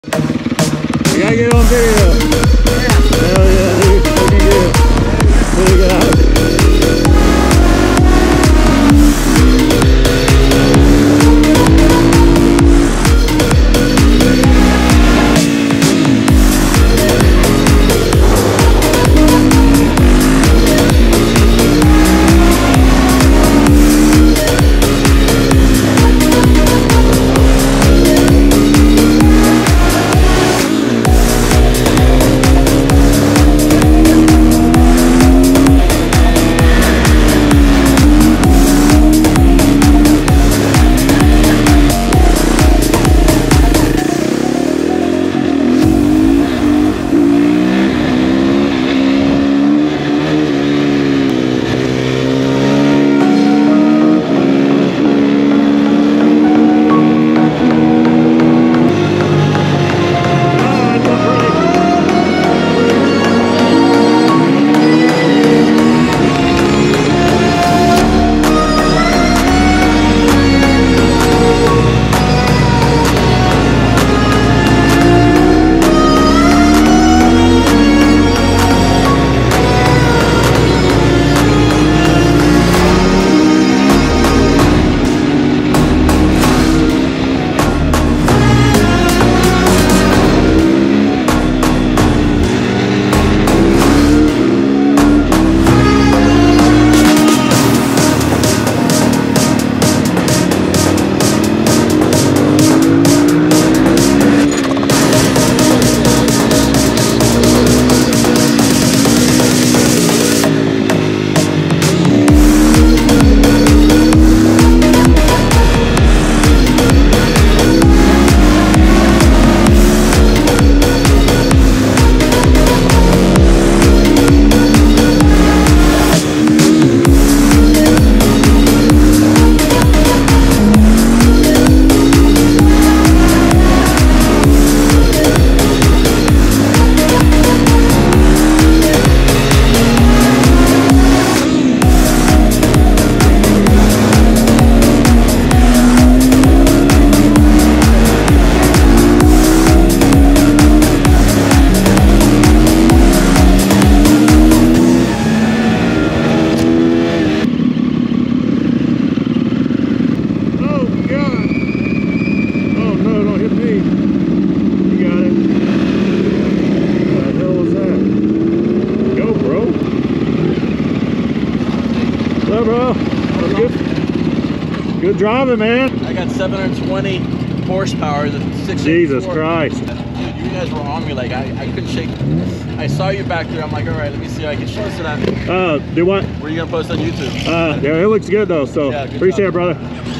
You gotta get on video. Hell yeah, dude. Looking good. Pretty good. Good driving, man. I got 720 horsepower. The 684. Jesus Christ. Dude, you guys were on me like I couldn't shake. I saw you back there. I'm like, all right, let me see if I can post it on. Do what? Where are you gonna post on YouTube? Yeah, it looks good though. So yeah, appreciate job. it, brother.